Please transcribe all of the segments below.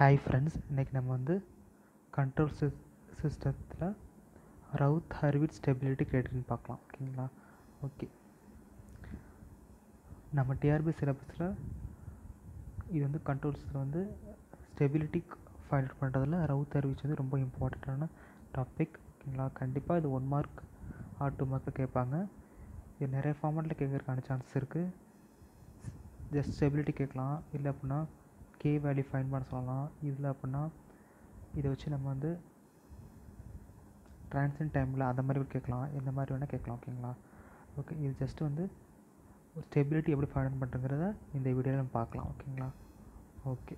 Hi friends, இன்றைக்கி நம்ம வந்து கண்ட்ரோல் சிஸ்டத்தில் ரவுத் ஹர்விட் ஸ்டெபிலிட்டி கிரைட்டீரியன் பார்க்கலாம். ஓகேங்களா? ஓகே, நம்ம டிஆர்பி சிலபஸில் இது வந்து கண்ட்ரோல் சிஸ்டம் வந்து ஸ்டெபிலிட்டி ஃபைண்ட் அவுட் பண்ணுறதுல ரவுத் ஹர்விட்ஸ் வந்து ரொம்ப இம்பார்ட்டண்ட்டான டாபிக். ஓகேங்களா? கண்டிப்பாக இது 1 மார்க் ஆர் 2 மார்க்கில் கேட்பாங்க. இது நிறைய ஃபார்மேட்டில் கேட்கறதுக்கான சான்சஸ் இருக்குது. ஜஸ்ட் ஸ்டெபிலிட்டி கேட்கலாம், இல்லை அப்படின்னா கே வேல்யூ ஃபைண்ட் பண்ண சொல்லலாம். இதில் அப்படின்னா இதை வச்சு நம்ம வந்து ட்ரான்சியன்ட் டைமில் அந்த மாதிரி கேட்கலாம், எந்த மாதிரி வேணால் கேட்கலாம். ஓகேங்களா? ஓகே, இது ஜஸ்ட்டு வந்து ஸ்டெபிலிட்டி எப்படி ஃபைண்ட் பண்ணுறங்கிறத இந்த வீடியோவில் நம்ம பார்க்கலாம். ஓகேங்களா? ஓகே,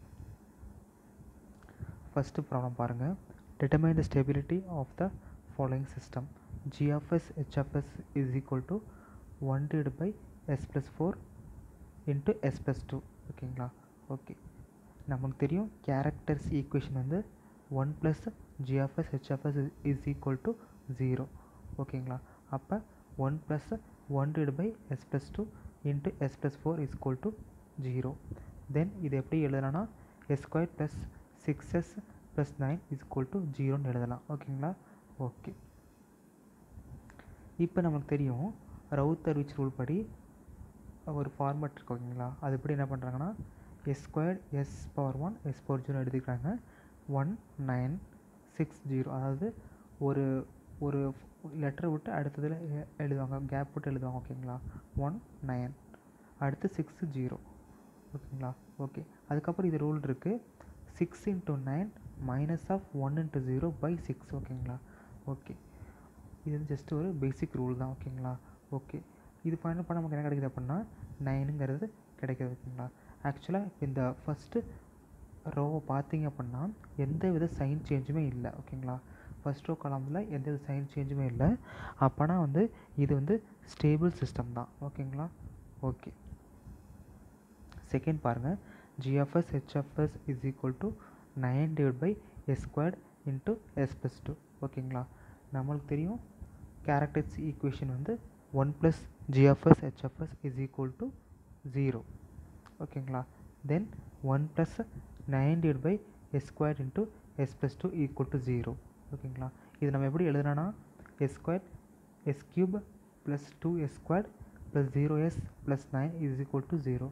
ஃபஸ்ட்டு ப்ராப்ளம் பாருங்கள். Determine the stability of the following system. g of s h of s is equal to 1 divided by s plus 4 into s plus 2. ஓகேங்களா? ஓகே, நமக்கு தெரியும் கேரக்டர்ஸ் ஈக்குவேஷன் வந்து 1 plus g of s h of s is equal to 0. ஓகேங்களா? அப்போ 1 plus 1 divided by s plus 2 into s plus 4 is equal to 0. Then இது எப்படி எழுதலாம்னா s square plus 6s plus 9 is equal to 0ன்னு எழுதலாம். ஓகேங்களா? Okay, இப்போ நமக்கு தெரியும் ரவுத் ஹர்விட்ஸ் ரூல் படி ஒரு ஃபார்மேட் இருக்கு. ஓகேங்களா? அது எப்படி என்ன பண்ணுறாங்கன்னா s square s power 1 s power 0 எடுத்துக்கிறாங்க. 1 9 6 0, அதாவது ஒரு ஒரு லெட்டரை விட்டு அடுத்ததில் எழுதுவாங்க, கேப் விட்டு எழுதுவாங்க. ஓகேங்களா? 1 9 அடுத்து 6 0. ஓகேங்களா? ஓகே, அதுக்கப்புறம் இது ரூல் இருக்குது 6 into 9 minus of 1 into 0 by 6. ஓகேங்களா? ஓகே, இது வந்து ஜஸ்ட் ஒரு பேசிக் ரூல் தான். ஓகேங்களா? ஓகே, இது ஃபைனல் பண்ண நமக்கு என்ன கிடைக்குது அப்படின்னா 9ங்கிறது கிடைக்கிது. ஓகேங்களா? ஆக்சுவலாக இப்போ இந்த ஃபஸ்ட்டு ரோவை பார்த்தீங்க அப்படின்னா எந்த வித சைன் சேஞ்சுமே இல்லை. ஓகேங்களா? ஃபஸ்ட் ரோ காலமில் எந்த வித சைன் சேஞ்சுமே இல்லை. அப்போனா வந்து இது வந்து ஸ்டேபிள் சிஸ்டம் தான். ஓகேங்களா? ஓகே, செகண்ட் பாருங்கள். g of s h of s is equal to 9 divided by s squared into s plus 2. ஓகேங்களா? நம்மளுக்கு தெரியும் கேரக்டர்ஸ் ஈக்குவேஷன் வந்து 1 plus g of s h of s is equal to 0. ஓகேங்களா? Then 1 plus 9 divided by s squared into s plus 2 equal to 0. ஓகேங்களா? இது நம்ம எப்படி எழுதுனா s square s cube plus 2s square plus 0s plus 9 is equal to 0.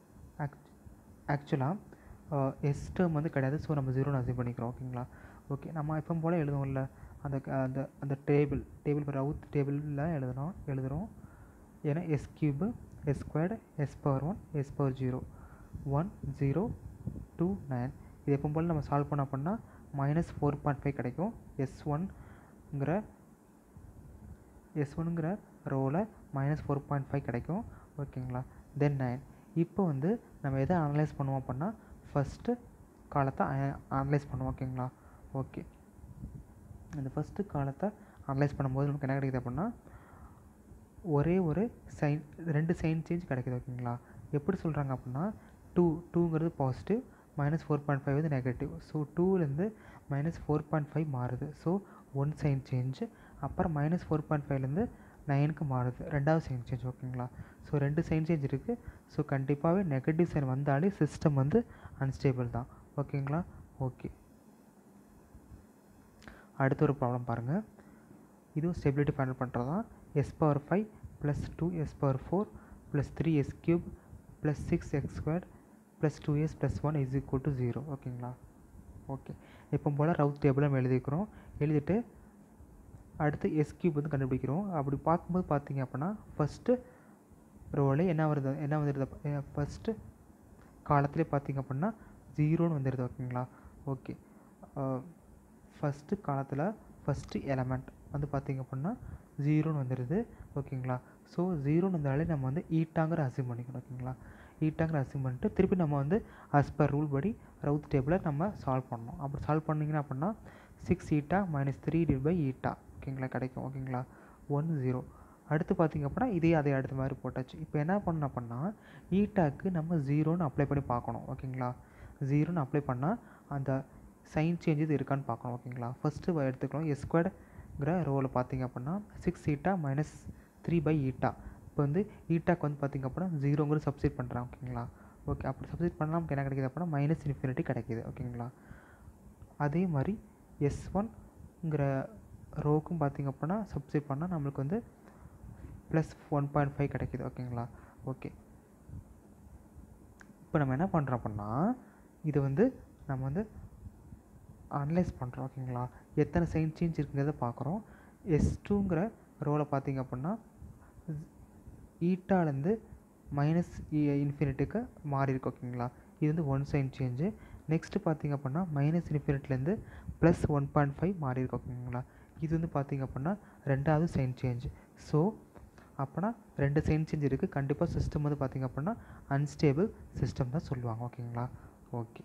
ஆக்சுவலாக S term வந்து கிடையாது, so நம்ம 0ன்னு அசைவ் பண்ணிக்கிறோம். ஓகேங்களா? ஓகே, நம்ம எப்போ போல் எழுதுவோம்ல அந்த அந்த அந்த டேபிள் ரவுத் டேபிளில் எழுதுகிறோம். ஏன்னா S cube S squared S power 1 S power 0 1 0 2 9. இது எப்போ போல் நம்ம சால்வ் பண்ண அப்படின்னா மைனஸ் 4.5 கிடைக்கும். S1ங்கிற ரோவில் மைனஸ் 4.5 கிடைக்கும். ஓகேங்களா? தென் 9. இப்போ வந்து நம்ம எதை அனலைஸ் பண்ணுவோம் அப்படின்னா ஃபஸ்ட்டு காலத்தை அனலைஸ் பண்ணுவோம். ஓகேங்களா? ஓகே, அந்த ஃபஸ்ட்டு காலத்தை அனலைஸ் பண்ணும்போது நமக்கு என்ன கிடைக்குது அப்படின்னா ஒரே ஒரு சைன் 2 சைன் சேஞ்ச் கிடைக்குது. ஓகேங்களா? எப்படி சொல்கிறாங்க அப்படின்னா 2ங்கிறது பாசிட்டிவ், மைனஸ் 4.5 வந்து நெகட்டிவ். ஸோ 2லேருந்து மைனஸ் 4.5 மாறுது. So 1 sign change. அப்புறம் மைனஸ் 4.5லேருந்து 9க்கு மாறுது, 2வது சைன் சேஞ்ச். ஓகேங்களா? ஸோ 2 சைன் சேஞ்ச் இருக்குது. ஸோ கண்டிப்பாகவே நெகட்டிவ் சைன் வந்தாலே சிஸ்டம் வந்து அன்ஸ்டேபிள் தான். ஓகேங்களா? ஓகே, அடுத்த ஒரு ப்ராப்ளம் பாருங்கள். இதுவும் ஸ்டெபிலிட்டி ஃபைண்ட் பண்ணுறது தான். s power 5 plus 2s power 4 plus 3s cube plus 6x square plus 2s plus 1 is equal to 0. ஓகேங்களா? ஓகே, எப்போ போல் ரவுத் டேபிள் நம்ம எழுதிக்கிறோம். எழுதிட்டு அடுத்து s கியூப் வந்து கண்டுபிடிக்கிறோம். அப்படி பார்க்கும்போது பார்த்தீங்க அப்படின்னா ஃபஸ்ட்டு ரோவில் என்ன வந்துடுது ஃபஸ்ட்டு காலத்திலே பார்த்தீங்க அப்படின்னா 0ன்னு வந்துடுது. ஓகேங்களா? ஓகே, ஃபஸ்ட்டு காலத்தில் ஃபஸ்ட்டு எலமெண்ட் வந்து பார்த்திங்க அப்படின்னா 0ன்னு வந்துடுது. ஓகேங்களா? ஸோ 0ன்னு வந்தாலே நம்ம வந்து ஈட்டாங்கிற அசியூம் பண்ணிக்கணும். ஓகேங்களா? ஈட்டாங்கிற அசியூம் பண்ணிட்டு திருப்பி நம்ம வந்து அஸ் பர் ரூல் படி ரவுத் டேபிளை நம்ம சால்வ் பண்ணணும். அப்படி சால்வ் பண்ணிங்கன்னா அப்படின்னா 6 eta minus 3 divide by eta. ஓகேங்களா? கிடைக்கும். ஓகேங்களா? 1 0. அடுத்து பார்த்திங்க அப்படின்னா அதே அடுத்த மாதிரி போட்டாச்சு. இப்போ என்ன பண்ணணும் அப்படின்னா ஈட்டாக்கு நம்ம 0ன்னு அப்ளை பண்ணி பார்க்கணும். ஓகேங்களா? 0ன்னு அப்ளை பண்ணால் அந்த சைன் சேஞ்ச் இது இருக்கான்னு பார்க்கணும். ஓகேங்களா? ஃபஸ்ட்டு எடுத்துக்கலாம். எஸ் ஸ்கொயர்டுங்கிற ரோவில் பார்த்தீங்க அப்படின்னா 6 ஈட்டா மைனஸ் 3 பை ஈட்டா. இப்போ வந்து ஈட்டாக்கு வந்து பார்த்திங்க அப்படின்னா 0ங்கிறது சப்ஸ்டிட் பண்ணுறாங்க. ஓகேங்களா? ஓகே, அப்படி சப்ஸ்டிட் பண்ணால் நமக்கு என்ன கிடைக்குது அப்படின்னா மைனஸ் இன்ஃபினிட்டி கிடைக்கிது. ஓகேங்களா. அதே மாதிரி S1ங்கிற ரோவுக்கும் பார்த்திங்க அப்படின்னா சப்ஸ்டிட் பண்ணால் நம்மளுக்கு வந்து ப்ளஸ் 1.5 கிடைக்கிது. ஓகேங்களா. ஓகே, இப்போ நம்ம என்ன பண்ணுறோம் அப்படின்னா இது வந்து நம்ம வந்து அனலைஸ் பண்ணுறோம். ஓகேங்களா. எத்தனை சைன் சேஞ்ச் இருக்குங்கிறத பார்க்குறோம். S2ங்கிற ரோவில் பார்த்திங்க அப்படின்னா ஈட்டாலேருந்து மைனஸ் இன்ஃபினிட்டிக்கு மாறி இருக்கு. ஓகேங்களா. இது வந்து 1 சைன் சேஞ்சு. நெக்ஸ்ட்டு பார்த்திங்க அப்படின்னா மைனஸ் இன்ஃபினிட்டிலேருந்து ப்ளஸ் 1.5 மாறி இருக்கு. ஓகேங்களா. இது வந்து பார்த்திங்க அப்படின்னா ரெண்டாவது சைன் சேஞ்சு. ஸோ அப்போனா 2 சைன் சேஞ்ச் இருக்குது. கண்டிப்பாக சிஸ்டம் வந்து பார்த்திங்க அப்படின்னா அன்ஸ்டேபிள் சிஸ்டம் தான் சொல்லுவாங்க. ஓகேங்களா. ஓகே,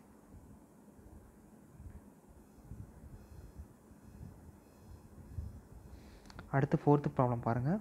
அடுத்து 4th ப்ராப்ளம் பாருங்கள்.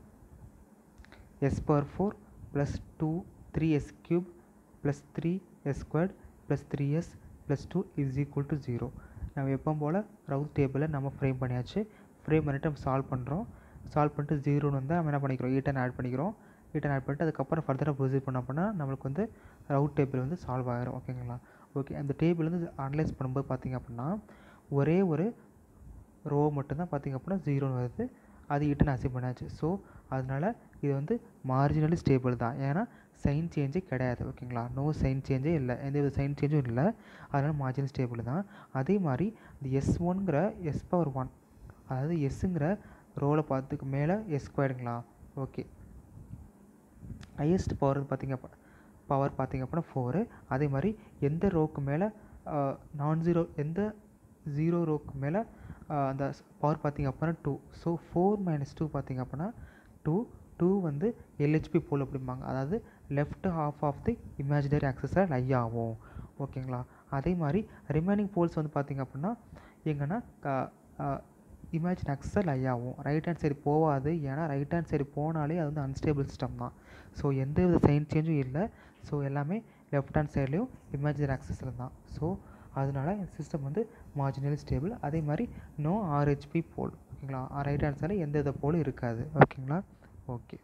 S⁴ plus 3s³ plus 3s² plus 3s plus 2 is equal to 0. நம்ம எப்போ போல் ரவுத் டேபிளை நம்ம ஃப்ரேம் பண்ணியாச்சு. ஃப்ரேம் பண்ணிவிட்டு நம்ம சால்வ் பண்ணுறோம். சால்வ் பண்ணிட்டு 0ன்னு வந்து நம்ம என்ன பண்ணிக்கிறோம், ஈட்டன் ஆட் பண்ணிக்கிறோம். ஈட்டன் ஆட் பண்ணிட்டு அதுக்கப்புறம் ஃபர்தராக ப்ரொசீட் பண்ண அப்படின்னா நம்மளுக்கு வந்து ரவுட் டேபிள் வந்து சால்வ் ஆகிரும். ஓகேங்களா. ஓகே, அந்த டேபிள் வந்து அனலைஸ் பண்ணும்போது பார்த்திங்க அப்படின்னா ஒரே ஒரு ரோ மட்டும்தான் பார்த்திங்க அப்படின்னா 0ன்னு வருது. அது ஈட்டன் அசைவ் பண்ணாச்சு. ஸோ அதனால் இது வந்து மார்ஜினலி ஸ்டேபிள் தான். ஏன்னா சைன் சேஞ்சே கிடையாது. ஓகேங்களா. நோ சைன் சேஞ்சே இல்லை, எந்த வித சைன் சேஞ்சும் இல்லை. அதனால் மார்ஜினல் ஸ்டேபிள் தான். அதே மாதிரி இந்த S1ங்கிற S⁴ அதாவது எஸ்ஸுங்கிற ரோவில் பார்த்துக்கு மேலே S²ங்களா. ஓகே, ஹையஸ்ட் பவர் பார்த்திங்க அப்படின்னா 4. அதே மாதிரி எந்த ரோக்கு மேலே எந்த 0 ரோக்கு மேலே அந்த பவர் பார்த்திங்க அப்படின்னா 2. ஸோ 4 - 2 பார்த்திங்க அப்படின்னா 2 வந்து LHP போல் அப்படிம்பாங்க. அதாவது left half of the imaginary ஆக்சஸில் லை ஆகும். ஓகேங்களா. அதே மாதிரி ரிமைனிங் போல்ஸ் வந்து பார்த்திங்க அப்படின்னா எங்கன்னா இமேஜின் ஆக்சஸில் லை ஆகும். ரைட் ஹேண்ட் சைடு போகாது. ஏன்னா ரைட் ஹேண்ட் சைடு போனாலே அது வந்து அன்ஸ்டேபிள் சிஸ்டம் தான். ஸோ எந்த வித சைன் சேஞ்சும் இல்லை. ஸோ எல்லாமே லெஃப்ட் ஹேண்ட் சைட்லேயும் இமேஜினரி ஆக்சஸில் தான். ஸோ அதனால் சிஸ்டம் வந்து மார்ஜினலி ஸ்டேபிள். அதே மாதிரி நோ RHP போல். ஓகேங்களா. ரைட் ஹேண்ட் சைடில் எந்த வித போலும் இருக்காது. ஓகேங்களா. ஓகே,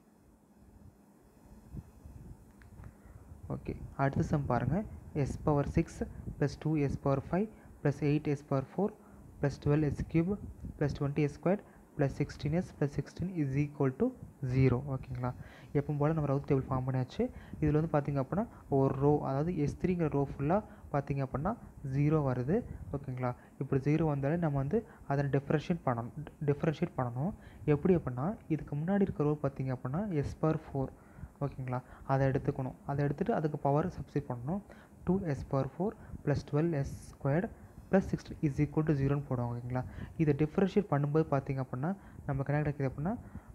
ஓகே, அடுத்த சம் பாருங்கள். S⁴ plus 2s⁴ plus 8s⁴ plus 12s³ plus 20s² plus 16s plus 16 is equal to 0. ஓகேங்களா. எப்போ போல் நம்ம ரவுத் டேபிள் ஃபார்ம் பண்ணியாச்சு. இதில் வந்து பார்த்திங்க அப்படின்னா ஒரு ரோ, அதாவது S3ங்கிற ரோ ஃபுல்லாக பார்த்திங்க அப்படின்னா 0 வருது. ஓகேங்களா. இப்படி 0 வந்தாலே நம்ம வந்து அதை டிஃப்ரென்ஷியேட் பண்ணணும். எப்படி அப்படின்னா இதுக்கு முன்னாடி இருக்க ரோ பார்த்திங்க அப்படின்னா S⁴. ஓகேங்களா. அதை எடுத்துக்கணும். அதை எடுத்துகிட்டு அதுக்கு பவர் சப்ஸ்டிட் பண்ணணும். 2s⁴ plus 12s² plus 16 is equal to 0ன்னு போடுவோம். ஓகேங்களா. இதை டிஃப்ரென்ஷியேட் பண்ணும்போது பார்த்திங்க அப்படின்னா நமக்கு என்ன கிடைக்குது அப்படின்னா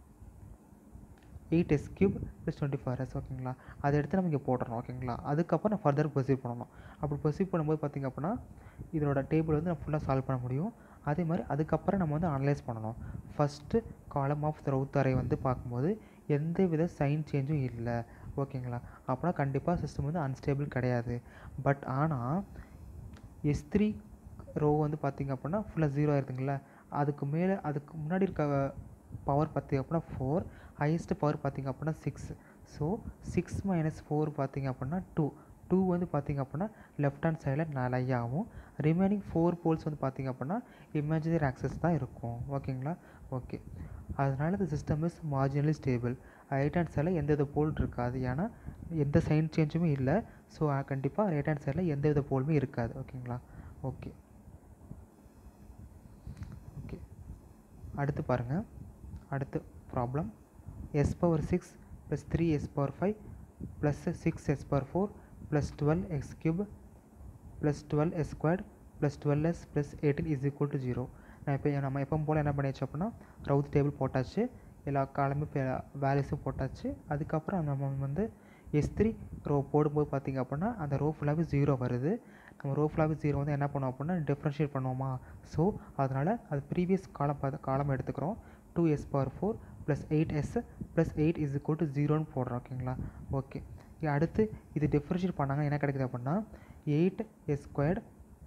8s³ ப்ளஸ் 24s. ஓகேங்களா. அதை எடுத்து நம்ம இங்கே போடுறோம். ஓகேங்களா. அதுக்கப்புறம் நம்ம ஃபர்தர் ப்ரொசீட் பண்ணணும். அப்படி ப்ரொசீட் பண்ணும்போது பார்த்திங்க அப்படின்னா இதோட டேபிள் வந்து நம்ம ஃபுல்லாக சால்வ் பண்ண முடியும். அதே மாதிரி அதுக்கப்புறம் நம்ம வந்து அனலைஸ் பண்ணணும். ஃபஸ்ட்டு காலம் ஆஃப் த ரவுத் அரே வந்து பார்க்கும்போது எந்த வித சைன் சேஞ்சும் இல்லை. ஓகேங்களா. அப்படின்னா கண்டிப்பாக சிஸ்டம் வந்து அன்ஸ்டேபிள் கிடையாது. பட் ஆனால் S3 ரோ வந்து பார்த்திங்க அப்படின்னா ஃபுல்லாக 0 ஆயிருதுங்களா. அதுக்கு முன்னாடி இருக்க பவர் பார்த்திங்க அப்படின்னா 4. ஹையஸ்ட் பவர் பார்த்திங்க அப்படின்னா 6. ஸோ 6 - 4 பார்த்திங்க அப்படின்னா 2 வந்து பார்த்திங்க அப்படின்னா லெஃப்ட் ஹேண்ட் சைடில் லை ஆகும். ரிமைனிங் 4 போல்ஸ் வந்து பார்த்திங்க அப்படின்னா இமேஜினரி ஆக்சஸ் தான் இருக்கும். ஓகேங்களா. ஓகே, அதனால இந்த system is marginally stable. Right hand சைடில் எந்த வித போல் இருக்காது. ஏன்னா எந்த சைன் சேஞ்சுமே இல்லை. ஸோ கண்டிப்பாக ரைட் ஹேண்ட் சைடில் எந்த வித போலுமே இருக்காது. ஓகேங்களா. ஓகே, ஓகே, அடுத்து பாருங்கள். அடுத்து problem. S⁴ plus 3s⁴ plus 6s⁴ plus 12x³ plus 12s² plus 12s plus 18 is equal to 0. நம்ம எப்போ போல் என்ன பண்ணியாச்சு அப்படின்னா ரவுத் டேபிள் போட்டாச்சு. எல்லா காலமும் வேல்யூஸும் போட்டாச்சு. அதுக்கப்புறம் நம்ம வந்து S3 ரோ போடும்போது பார்த்திங்க அப்படின்னா அந்த ரோ ஃபுல்லாகவே 0 வருது. நம்ம ரோ ஃபுல்லாகவே 0 வந்து என்ன பண்ணுவோம் அப்படின்னா டிஃப்ரென்ஷியேட் பண்ணுவோமா. ஸோ அதனால் அது ப்ரீவியஸ் காலம் எடுத்துக்கிறோம். 2s⁴ plus 8s plus 8 is equal to 0ன்னு போடுறோம். ஓகேங்களா. ஓகே, அடுத்து இது டிஃப்ரென்ஷியேட் பண்ணாங்க என்ன கிடைக்குது அப்படின்னா 8s²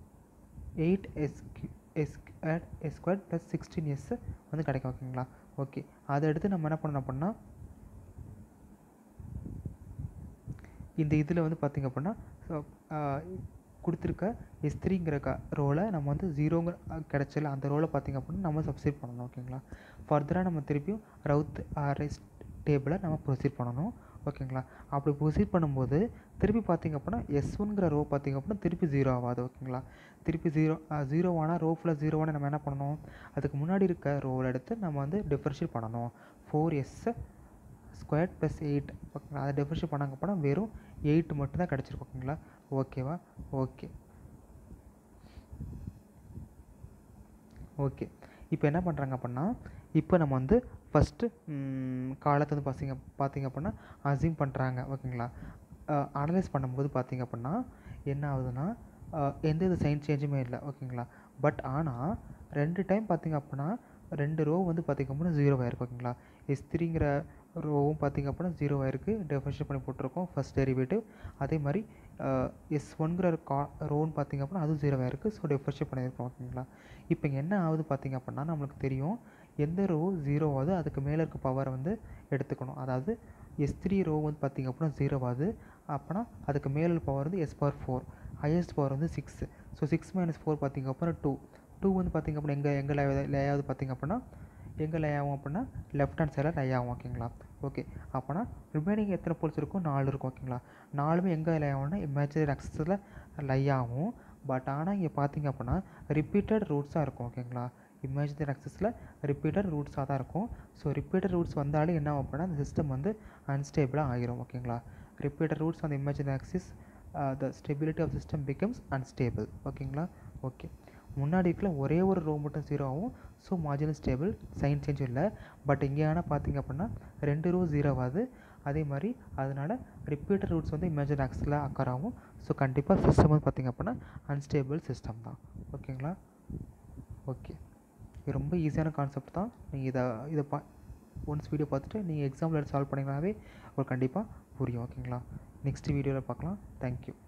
ப்ளஸ் 16s வந்து கிடைக்கும். ஓகேங்களா. ஓகே, அதை எடுத்து நம்ம என்ன பண்ணணும் அப்படின்னா இந்த இதில் வந்து பார்த்திங்க அப்படின்னா கொடுத்துருக்க S3ங்கிற ரோவில் நம்ம வந்து 0 கிடச்சல அந்த ரோவில் பார்த்திங்க அப்படின்னா நம்ம சப்ஸ்டிட் பண்ணணும். ஓகேங்களா. ஃபர்தராக நம்ம திருப்பியும் ரவுத் அரேஸ் டேபிளை நம்ம ப்ரொசீட் பண்ணணும். ஓகேங்களா. அப்படி ப்ரொசீட் பண்ணும்போது திருப்பி பார்த்திங்க அப்படின்னா S1ங்கிற ரோ பார்த்திங்க அப்படின்னா திருப்பி 0 ஆகாது. ஓகேங்களா. திருப்பி 0 ஆனால் ரோ ஃபுல்லாக 0 நம்ம என்ன பண்ணணும், அதுக்கு முன்னாடி இருக்க ரோவில் எடுத்து நம்ம வந்து டிஃபரன்ஷியேட் பண்ணணும். 4s square plus 8. ஓகேங்களா. அதை டிஃபரன்ஷியேட் பண்ணாங்க அப்படின்னா வெறும் 8 மட்டும்தான் கிடச்சிருக்கு. ஓகேங்களா. ஓகேவா. ஓகே ஓகே இப்போ என்ன பண்ணுறாங்க அப்படின்னா, இப்போ நம்ம வந்து ஃபஸ்ட்டு காலத்தை வந்து பார்த்திங்க அப்படின்னா அசியூம் பண்ணுறாங்க. ஓகேங்களா. அனலைஸ் பண்ணும்போது பார்த்திங்க அப்படின்னா என்ன ஆகுதுன்னா எந்த இது சைன் சேஞ்சுமே இல்லை. ஓகேங்களா. பட் ஆனால் 2 டைம் பார்த்திங்க அப்படின்னா 2 ரோ வந்து பார்த்திங்க அப்படின்னா 0 ஆயிருக்கு. ஓகேங்களா. S3ங்கிற ரோவும் பார்த்திங்க அப்படின்னா 0 ஆயிருக்கு, டிஃபரன்ஷியேட் பண்ணி போட்டிருக்கோம் ஃபஸ்ட் டெரிவேட்டிவ். அதே மாதிரி S1ங்கிற ரோன்னு பார்த்திங்க அப்படின்னா அதுவும் 0 ஆயிருக்கு, ஸோ டிஃபரன்ஷியேட் பண்ணியிருக்கோம். ஓகேங்களா. இப்போ இங்கே என்ன ஆகுது பார்த்திங்க அப்படின்னா நம்மளுக்கு தெரியும் எந்த ரோ 0 ஆகுது அதுக்கு மேலே இருக்க பவரை வந்து எடுத்துக்கணும். அதாவது S3 ரோ வந்து பார்த்திங்க அப்படின்னா 0 ஆகுது அப்படின்னா அதுக்கு மேலே பவர் வந்து S⁴, ஹையஸ்ட் பவர் வந்து 6. ஸோ 6 - 4 பார்த்திங்க அப்படின்னா 2 வந்து பார்த்திங்க அப்படின்னா எங்கே லே ஆகுது பார்த்திங்க அப்படின்னா எங்கே லே ஆகும் அப்படின்னா லெஃப்ட் ஹேண்ட் சைடில் லே ஆகும். ஓகேங்களா. ஓகே அப்போனா ரிமைனிங் எத்தனை போல்ஸ் இருக்கும், 4 இருக்கும். ஓகேங்களா. 4மே எங்கே லே ஆகும்னா இமேஜினரி ஆக்சஸில் லே ஆகும். பட் ஆனால் இங்கே பார்த்திங்க அப்படின்னா ரிப்பீட்டட் ரூட்ஸாக இருக்கும். ஓகேங்களா. இமேஜினரி ஆக்சஸில் ரிப்பீட்டட் ரூட்ஸாக தான் இருக்கும். ஸோ ரிப்பீட்டட் ரூட்ஸ் வந்தாலே என்ன ஆகும் அப்படின்னா அந்த சிஸ்டம் வந்து அன்ஸ்டேபிளாக ஆகிரும். ஓகேங்களா. ரிப்பீட்டட் ரூட்ஸ் அந்த imaginary axis the stability of system becomes unstable. ஓகேங்களா. ஓகே முன்னாடி இருக்கிற ஒரே ஒரு ரோ மட்டும் 0 ஆகும். So marginal stable, sign change இல்லை. பட் இங்கே ஆனால் பார்த்திங்க அப்படின்னா 2 ரோ 0 ஆகுது. அதே மாதிரி அதனால் ரிப்பீட்டட் ரூட்ஸ் வந்து இமேஜினரி ஆக்சிஸில் அக்கர் ஆகும். ஸோ கண்டிப்பாக சிஸ்டம் வந்து பார்த்திங்க அப்படின்னா அன்ஸ்டேபிள் சிஸ்டம் தான். ஓகேங்களா. ஓகே இது ரொம்ப ஈஸியான கான்செப்ட் தான். நீங்கள் இதை ஒன்ஸ் வீடியோ பார்த்துட்டு நீங்கள் எக்ஸாம்பிள் எடுத்து சால்வ் பண்ணிங்கனாவே ஒரு கண்டிப்பாக புரியும். ஓகேங்களா. நெக்ஸ்ட் வீடியோவில் பார்க்கலாம். தேங்க்யூ.